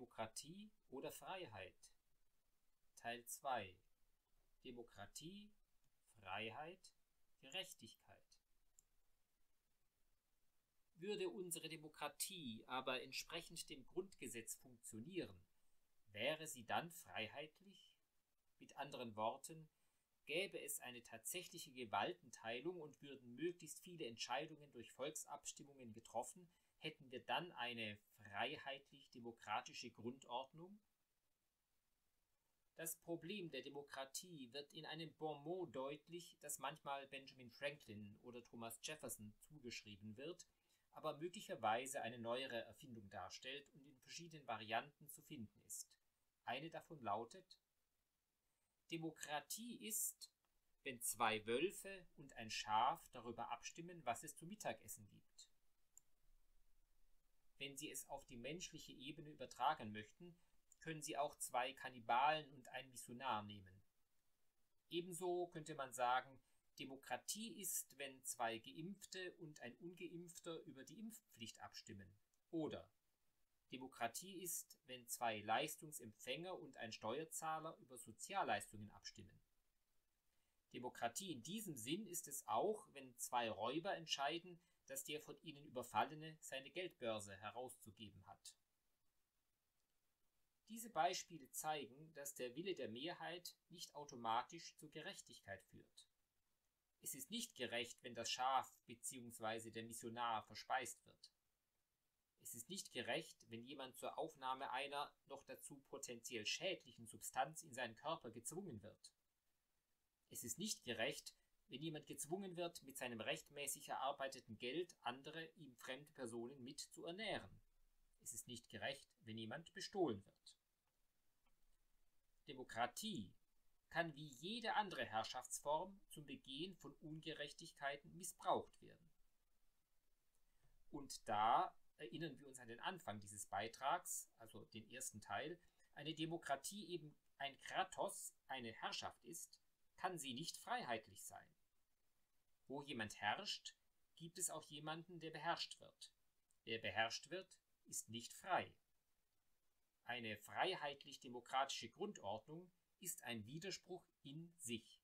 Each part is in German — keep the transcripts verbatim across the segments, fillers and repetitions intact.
Demokratie oder Freiheit? Teil zwei. Demokratie, Freiheit, Gerechtigkeit. Würde unsere Demokratie aber entsprechend dem Grundgesetz funktionieren, wäre sie dann freiheitlich? Mit anderen Worten, gäbe es eine tatsächliche Gewaltenteilung und würden möglichst viele Entscheidungen durch Volksabstimmungen getroffen, hätten wir dann eine freiheitlich-demokratische Grundordnung? Das Problem der Demokratie wird in einem Bonmot deutlich, das manchmal Benjamin Franklin oder Thomas Jefferson zugeschrieben wird, aber möglicherweise eine neuere Erfindung darstellt und in verschiedenen Varianten zu finden ist. Eine davon lautet: Demokratie ist, wenn zwei Wölfe und ein Schaf darüber abstimmen, was es zu Mittagessen gibt. Wenn Sie es auf die menschliche Ebene übertragen möchten, können Sie auch zwei Kannibalen und einen Missionar nehmen. Ebenso könnte man sagen, Demokratie ist, wenn zwei Geimpfte und ein Ungeimpfter über die Impfpflicht abstimmen. Oder Demokratie ist, wenn zwei Leistungsempfänger und ein Steuerzahler über Sozialleistungen abstimmen. Demokratie in diesem Sinn ist es auch, wenn zwei Räuber entscheiden, dass der von ihnen Überfallene seine Geldbörse herauszugeben hat. Diese Beispiele zeigen, dass der Wille der Mehrheit nicht automatisch zur Gerechtigkeit führt. Es ist nicht gerecht, wenn das Schaf bzw. der Missionar verspeist wird. Es ist nicht gerecht, wenn jemand zur Aufnahme einer noch dazu potenziell schädlichen Substanz in seinen Körper gezwungen wird. Es ist nicht gerecht, wenn jemand gezwungen wird, mit seinem rechtmäßig erarbeiteten Geld andere ihm fremde Personen mit zu ernähren. Es ist nicht gerecht, wenn jemand bestohlen wird. Demokratie kann wie jede andere Herrschaftsform zum Begehen von Ungerechtigkeiten missbraucht werden. Und da erinnern wir uns an den Anfang dieses Beitrags, also den ersten Teil, eine Demokratie eben ein Kratos, eine Herrschaft ist, kann sie nicht freiheitlich sein. Wo jemand herrscht, gibt es auch jemanden, der beherrscht wird. Wer beherrscht wird, ist nicht frei. Eine freiheitlich-demokratische Grundordnung ist ein Widerspruch in sich.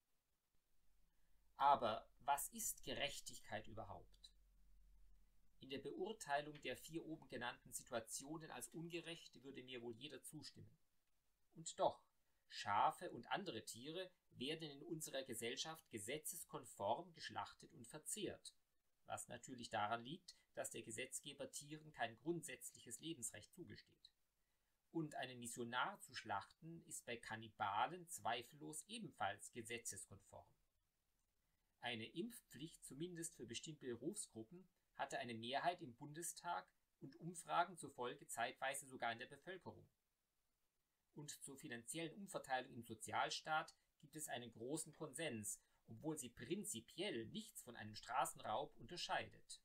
Aber was ist Gerechtigkeit überhaupt? In der Beurteilung der vier oben genannten Situationen als ungerecht würde mir wohl jeder zustimmen. Und doch, Schafe und andere Tiere werden in unserer Gesellschaft gesetzeskonform geschlachtet und verzehrt, was natürlich daran liegt, dass der Gesetzgeber Tieren kein grundsätzliches Lebensrecht zugesteht. Und einen Missionar zu schlachten ist bei Kannibalen zweifellos ebenfalls gesetzeskonform. Eine Impfpflicht, zumindest für bestimmte Berufsgruppen, hatte eine Mehrheit im Bundestag und Umfragen zufolge zeitweise sogar in der Bevölkerung. Und zur finanziellen Umverteilung im Sozialstaat gibt es einen großen Konsens, obwohl sie prinzipiell nichts von einem Straßenraub unterscheidet.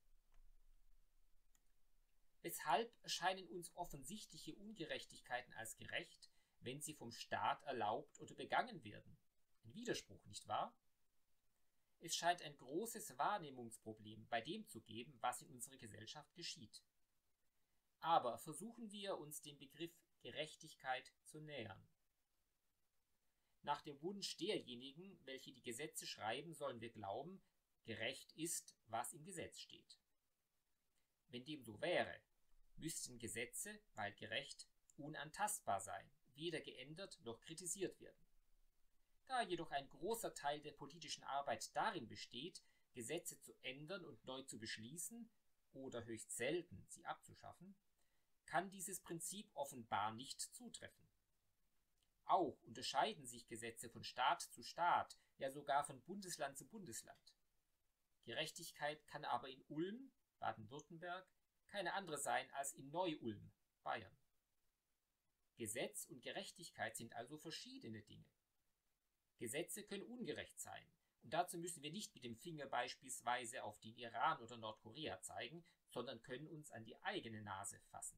Weshalb erscheinen uns offensichtliche Ungerechtigkeiten als gerecht, wenn sie vom Staat erlaubt oder begangen werden? Ein Widerspruch, nicht wahr? Es scheint ein großes Wahrnehmungsproblem bei dem zu geben, was in unserer Gesellschaft geschieht. Aber versuchen wir, uns dem Begriff Gerechtigkeit zu nähern. Nach dem Wunsch derjenigen, welche die Gesetze schreiben, sollen wir glauben, gerecht ist, was im Gesetz steht. Wenn dem so wäre, müssten Gesetze, weil gerecht, unantastbar sein, weder geändert noch kritisiert werden. Da jedoch ein großer Teil der politischen Arbeit darin besteht, Gesetze zu ändern und neu zu beschließen oder höchst selten sie abzuschaffen, kann dieses Prinzip offenbar nicht zutreffen. Auch unterscheiden sich Gesetze von Staat zu Staat, ja sogar von Bundesland zu Bundesland. Gerechtigkeit kann aber in Ulm, Baden-Württemberg, keine andere sein als in Neu-Ulm, Bayern. Gesetz und Gerechtigkeit sind also verschiedene Dinge. Gesetze können ungerecht sein, und dazu müssen wir nicht mit dem Finger beispielsweise auf den Iran oder Nordkorea zeigen, sondern können uns an die eigene Nase fassen.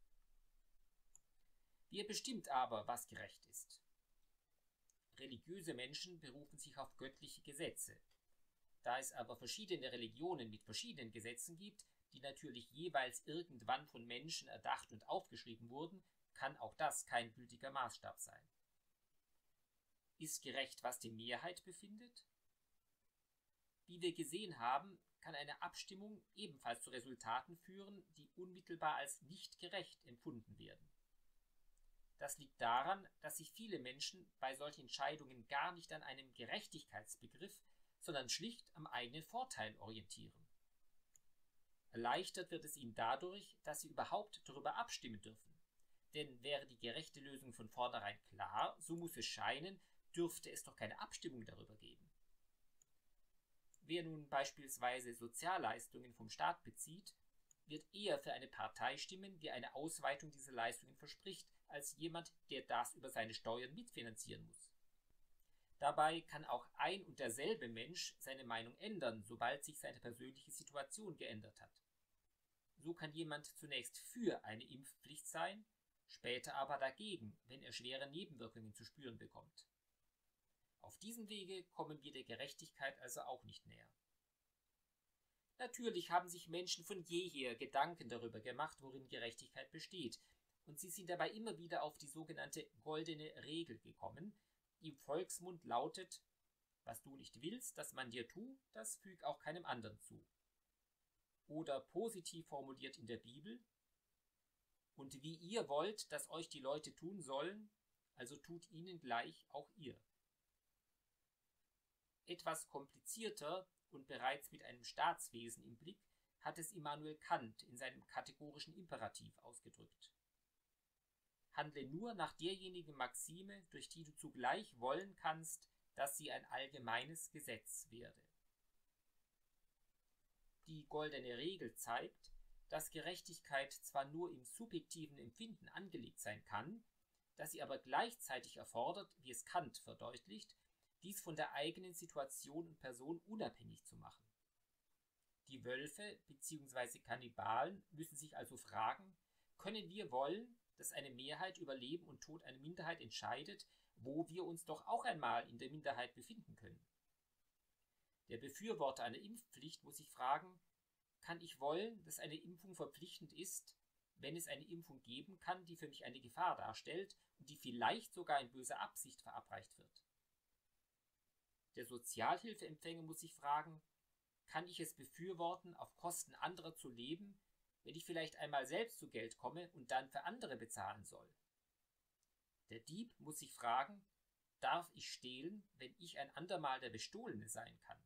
Wer bestimmt aber, was gerecht ist? Religiöse Menschen berufen sich auf göttliche Gesetze. Da es aber verschiedene Religionen mit verschiedenen Gesetzen gibt, die natürlich jeweils irgendwann von Menschen erdacht und aufgeschrieben wurden, kann auch das kein gültiger Maßstab sein. Ist gerecht, was die Mehrheit befindet? Wie wir gesehen haben, kann eine Abstimmung ebenfalls zu Resultaten führen, die unmittelbar als nicht gerecht empfunden werden. Das liegt daran, dass sich viele Menschen bei solchen Entscheidungen gar nicht an einem Gerechtigkeitsbegriff, sondern schlicht am eigenen Vorteil orientieren. Erleichtert wird es ihnen dadurch, dass sie überhaupt darüber abstimmen dürfen. Denn wäre die gerechte Lösung von vornherein klar, so muss es scheinen, dürfte es doch keine Abstimmung darüber geben. Wer nun beispielsweise Sozialleistungen vom Staat bezieht, wird eher für eine Partei stimmen, die eine Ausweitung dieser Leistungen verspricht, als jemand, der das über seine Steuern mitfinanzieren muss. Dabei kann auch ein und derselbe Mensch seine Meinung ändern, sobald sich seine persönliche Situation geändert hat. So kann jemand zunächst für eine Impfpflicht sein, später aber dagegen, wenn er schwere Nebenwirkungen zu spüren bekommt. Auf diesem Wege kommen wir der Gerechtigkeit also auch nicht näher. Natürlich haben sich Menschen von jeher Gedanken darüber gemacht, worin Gerechtigkeit besteht, und sie sind dabei immer wieder auf die sogenannte goldene Regel gekommen, die im Volksmund lautet: Was du nicht willst, dass man dir tu, das füg auch keinem anderen zu. Oder positiv formuliert in der Bibel: Und wie ihr wollt, dass euch die Leute tun sollen, also tut ihnen gleich auch ihr. Etwas komplizierter und bereits mit einem Staatswesen im Blick hat es Immanuel Kant in seinem kategorischen Imperativ ausgedrückt. Handle nur nach derjenigen Maxime, durch die du zugleich wollen kannst, dass sie ein allgemeines Gesetz werde. Die goldene Regel zeigt, dass Gerechtigkeit zwar nur im subjektiven Empfinden angelegt sein kann, dass sie aber gleichzeitig erfordert, wie es Kant verdeutlicht, dies von der eigenen Situation und Person unabhängig zu machen. Die Wölfe bzw. Kannibalen müssen sich also fragen: Können wir wollen, dass eine Mehrheit über Leben und Tod einer Minderheit entscheidet, wo wir uns doch auch einmal in der Minderheit befinden können? Der Befürworter einer Impfpflicht muss sich fragen: Kann ich wollen, dass eine Impfung verpflichtend ist, wenn es eine Impfung geben kann, die für mich eine Gefahr darstellt und die vielleicht sogar in böser Absicht verabreicht wird? Der Sozialhilfeempfänger muss sich fragen: Kann ich es befürworten, auf Kosten anderer zu leben, wenn ich vielleicht einmal selbst zu Geld komme und dann für andere bezahlen soll? Der Dieb muss sich fragen: Darf ich stehlen, wenn ich ein andermal der Bestohlene sein kann?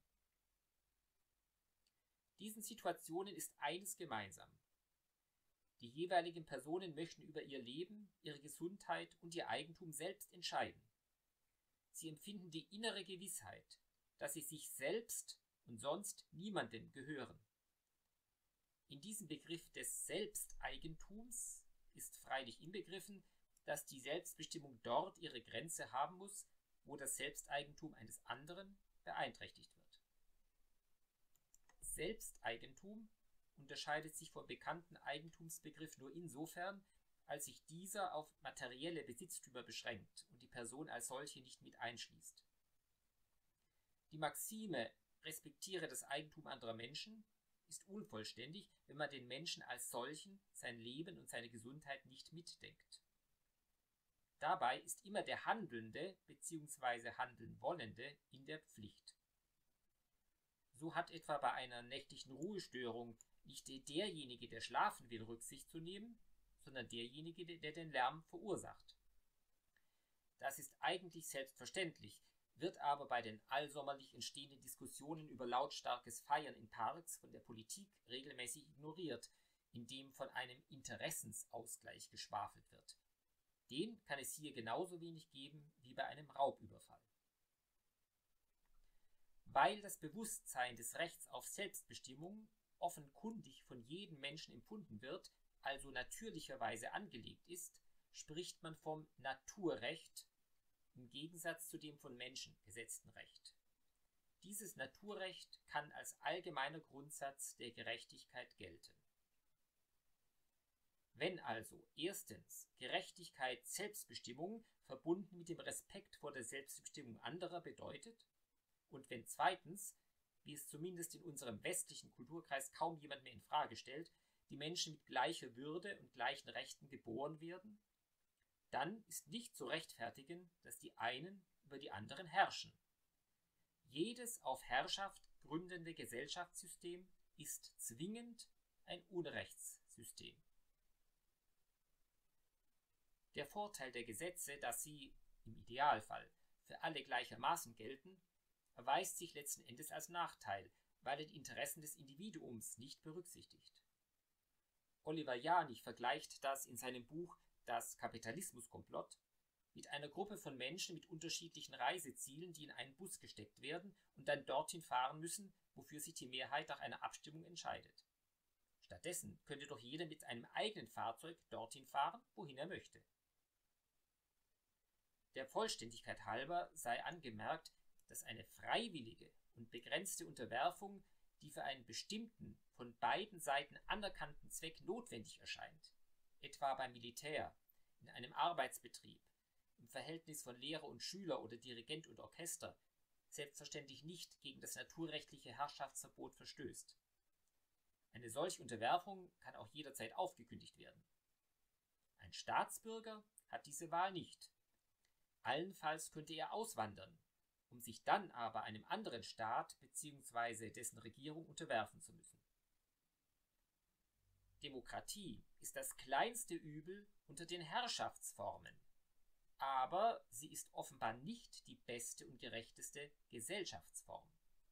Diesen Situationen ist eines gemeinsam: Die jeweiligen Personen möchten über ihr Leben, ihre Gesundheit und ihr Eigentum selbst entscheiden. Sie empfinden die innere Gewissheit, dass sie sich selbst und sonst niemandem gehören. In diesem Begriff des Selbsteigentums ist freilich inbegriffen, dass die Selbstbestimmung dort ihre Grenze haben muss, wo das Selbsteigentum eines anderen beeinträchtigt wird. Selbsteigentum unterscheidet sich vom bekannten Eigentumsbegriff nur insofern, als sich dieser auf materielle Besitztümer beschränkt und die Person als solche nicht mit einschließt. Die Maxime „Respektiere das Eigentum anderer Menschen“ ist unvollständig, wenn man den Menschen als solchen, sein Leben und seine Gesundheit nicht mitdenkt. Dabei ist immer der Handelnde bzw. handeln Wollende in der Pflicht. So hat etwa bei einer nächtlichen Ruhestörung nicht derjenige, der schlafen will, Rücksicht zu nehmen, sondern derjenige, der den Lärm verursacht. Das ist eigentlich selbstverständlich, wird aber bei den allsommerlich entstehenden Diskussionen über lautstarkes Feiern in Parks von der Politik regelmäßig ignoriert, indem von einem Interessensausgleich geschwafelt wird. Den kann es hier genauso wenig geben wie bei einem Raubüberfall. Weil das Bewusstsein des Rechts auf Selbstbestimmung offenkundig von jedem Menschen empfunden wird, also natürlicherweise angelegt ist, spricht man vom Naturrecht im Gegensatz zu dem von Menschen gesetzten Recht. Dieses Naturrecht kann als allgemeiner Grundsatz der Gerechtigkeit gelten. Wenn also erstens Gerechtigkeit Selbstbestimmung verbunden mit dem Respekt vor der Selbstbestimmung anderer bedeutet und wenn zweitens, wie es zumindest in unserem westlichen Kulturkreis kaum jemand mehr in Frage stellt, die Menschen mit gleicher Würde und gleichen Rechten geboren werden, dann ist nicht zu rechtfertigen, dass die einen über die anderen herrschen. Jedes auf Herrschaft gründende Gesellschaftssystem ist zwingend ein Unrechtssystem. Der Vorteil der Gesetze, dass sie, im Idealfall, für alle gleichermaßen gelten, erweist sich letzten Endes als Nachteil, weil er die Interessen des Individuums nicht berücksichtigt. Oliver Janich vergleicht das in seinem Buch Das Kapitalismuskomplott mit einer Gruppe von Menschen mit unterschiedlichen Reisezielen, die in einen Bus gesteckt werden und dann dorthin fahren müssen, wofür sich die Mehrheit nach einer Abstimmung entscheidet. Stattdessen könnte doch jeder mit einem eigenen Fahrzeug dorthin fahren, wohin er möchte. Der Vollständigkeit halber sei angemerkt, dass eine freiwillige und begrenzte Unterwerfung, die für einen bestimmten, von beiden Seiten anerkannten Zweck notwendig erscheint, etwa beim Militär, in einem Arbeitsbetrieb, im Verhältnis von Lehrer und Schüler oder Dirigent und Orchester, selbstverständlich nicht gegen das naturrechtliche Herrschaftsverbot verstößt. Eine solche Unterwerfung kann auch jederzeit aufgekündigt werden. Ein Staatsbürger hat diese Wahl nicht. Allenfalls könnte er auswandern, um sich dann aber einem anderen Staat bzw. dessen Regierung unterwerfen zu müssen. Demokratie ist das kleinste Übel unter den Herrschaftsformen, aber sie ist offenbar nicht die beste und gerechteste Gesellschaftsform.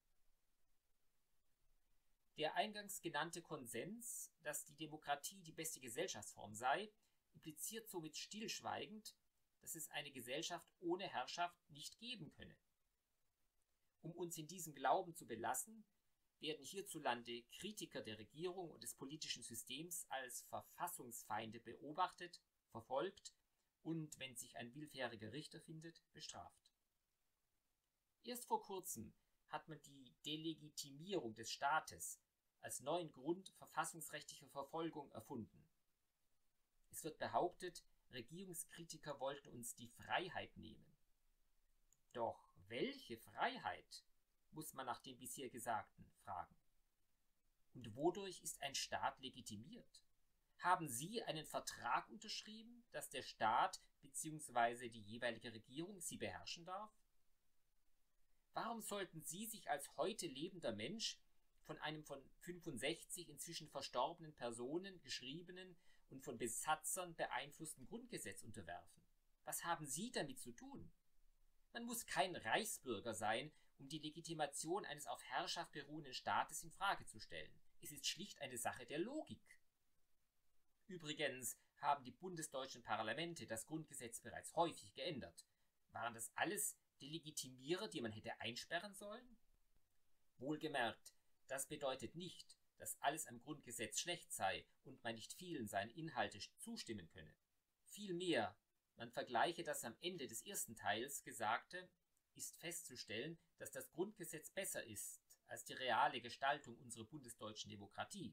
Der eingangs genannte Konsens, dass die Demokratie die beste Gesellschaftsform sei, impliziert somit stillschweigend, dass es eine Gesellschaft ohne Herrschaft nicht geben könne. Um uns in diesem Glauben zu belassen, werden hierzulande Kritiker der Regierung und des politischen Systems als Verfassungsfeinde beobachtet, verfolgt und, wenn sich ein willfähriger Richter findet, bestraft. Erst vor kurzem hat man die Delegitimierung des Staates als neuen Grund verfassungsrechtlicher Verfolgung erfunden. Es wird behauptet, Regierungskritiker wollten uns die Freiheit nehmen. Doch welche Freiheit, muss man nach dem bisher Gesagten fragen. Und wodurch ist ein Staat legitimiert? Haben Sie einen Vertrag unterschrieben, dass der Staat bzw. die jeweilige Regierung Sie beherrschen darf? Warum sollten Sie sich als heute lebender Mensch von einem von fünfundsechzig inzwischen verstorbenen Personen geschriebenen und von Besatzern beeinflussten Grundgesetz unterwerfen? Was haben Sie damit zu tun? Man muss kein Reichsbürger sein, um die Legitimation eines auf Herrschaft beruhenden Staates in Frage zu stellen. Es ist schlicht eine Sache der Logik. Übrigens haben die bundesdeutschen Parlamente das Grundgesetz bereits häufig geändert. Waren das alles Delegitimierer, die man hätte einsperren sollen? Wohlgemerkt, das bedeutet nicht, dass alles am Grundgesetz schlecht sei und man nicht vielen seiner Inhalte zustimmen könne. Vielmehr, man vergleiche das am Ende des ersten Teils Gesagte, ist festzustellen, dass das Grundgesetz besser ist als die reale Gestaltung unserer bundesdeutschen Demokratie.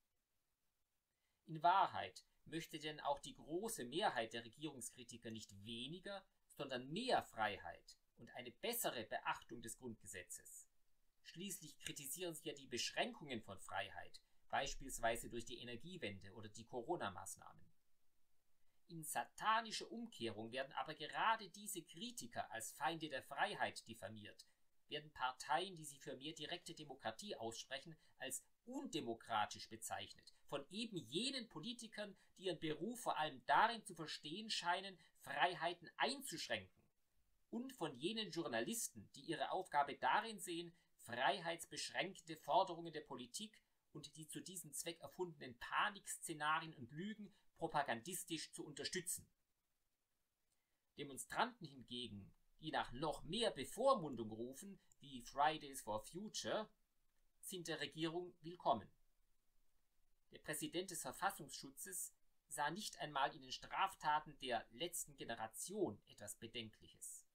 In Wahrheit möchte denn auch die große Mehrheit der Regierungskritiker nicht weniger, sondern mehr Freiheit und eine bessere Beachtung des Grundgesetzes. Schließlich kritisieren sie ja die Beschränkungen von Freiheit, beispielsweise durch die Energiewende oder die Corona-Maßnahmen. In satanischer Umkehrung werden aber gerade diese Kritiker als Feinde der Freiheit diffamiert, werden Parteien, die sich für mehr direkte Demokratie aussprechen, als undemokratisch bezeichnet, von eben jenen Politikern, die ihren Beruf vor allem darin zu verstehen scheinen, Freiheiten einzuschränken, und von jenen Journalisten, die ihre Aufgabe darin sehen, freiheitsbeschränkende Forderungen der Politik und die zu diesem Zweck erfundenen Panikszenarien und Lügen propagandistisch zu unterstützen. Demonstranten hingegen, die nach noch mehr Bevormundung rufen, wie Fridays for Future, sind der Regierung willkommen. Der Präsident des Verfassungsschutzes sah nicht einmal in den Straftaten der letzten Generation etwas Bedenkliches.